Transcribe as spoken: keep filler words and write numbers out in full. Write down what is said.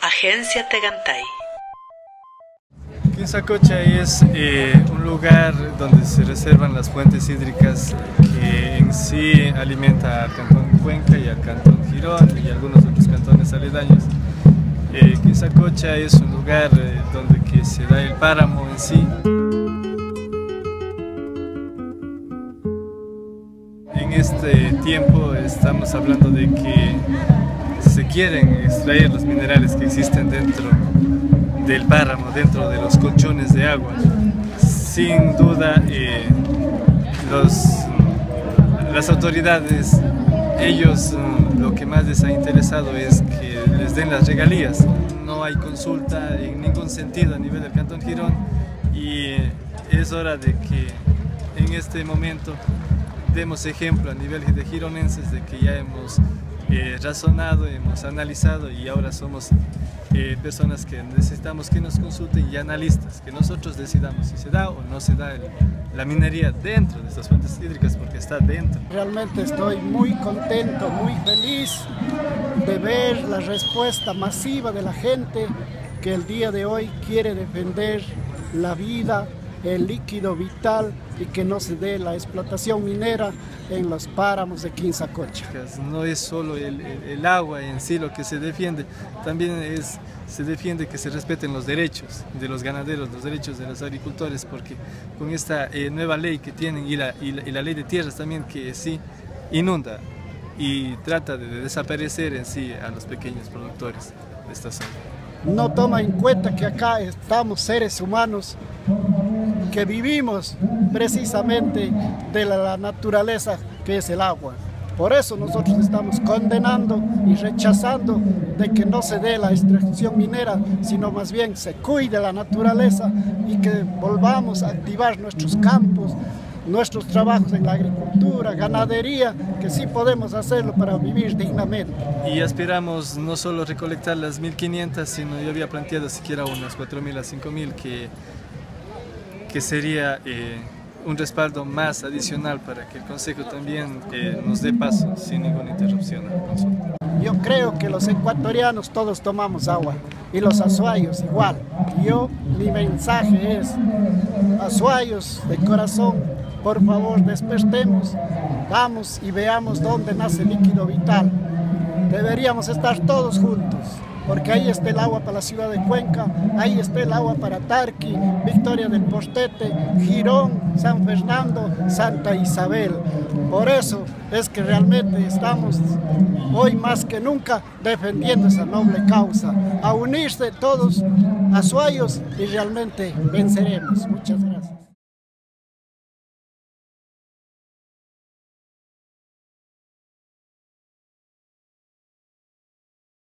Agencia Tegantay. Quinsacocha es eh, un lugar donde se reservan las fuentes hídricas que en sí alimenta al cantón Cuenca y al cantón Girón y algunos otros cantones aledaños. Eh, Quinsacocha es un lugar eh, donde que se da el páramo en sí. En este tiempo estamos hablando de que se quieren extraer los minerales que existen dentro del páramo, dentro de los colchones de agua. Sin duda, eh, los, las autoridades, ellos lo que más les ha interesado es que les den las regalías. No hay consulta en ningún sentido a nivel del cantón Girón y es hora de que en este momento demos ejemplo a nivel de gironenses de que ya hemos eh, razonado, hemos analizado y ahora somos eh, personas que necesitamos que nos consulten y analistas, que nosotros decidamos si se da o no se da el, la minería dentro de estas fuentes hídricas, porque está dentro. Realmente estoy muy contento, muy feliz de ver la respuesta masiva de la gente que el día de hoy quiere defender la vida, el líquido vital y que no se dé la explotación minera en los páramos de Quinsacocha. No es solo el, el, el agua en sí lo que se defiende, también es, se defiende que se respeten los derechos de los ganaderos, los derechos de los agricultores, porque con esta eh, nueva ley que tienen y la, y, la, y la ley de tierras también que sí inunda y trata de desaparecer en sí a los pequeños productores de esta zona. No toma en cuenta que acá estamos seres humanos que vivimos precisamente de la, la naturaleza que es el agua. Por eso nosotros estamos condenando y rechazando de que no se dé la extracción minera, sino más bien se cuide la naturaleza y que volvamos a activar nuestros campos, nuestros trabajos en la agricultura, ganadería, que sí podemos hacerlo para vivir dignamente. Y aspiramos no solo recolectar las mil quinientas, sino yo había planteado siquiera unas cuatro mil a cinco mil, que, que sería eh, un respaldo más adicional para que el Consejo también eh, nos dé paso sin ninguna interrupción a la consulta. Yo creo que los ecuatorianos todos tomamos agua y los azuayos igual. Yo, mi mensaje es, azuayos de corazón, por favor despertemos, vamos y veamos dónde nace el líquido vital. Deberíamos estar todos juntos, porque ahí está el agua para la ciudad de Cuenca, ahí está el agua para Tarqui, Victoria del Portete, Girón, San Fernando, Santa Isabel. Por eso es que realmente estamos hoy más que nunca defendiendo esa noble causa. A unirse todos azuayos y realmente venceremos. Muchas gracias.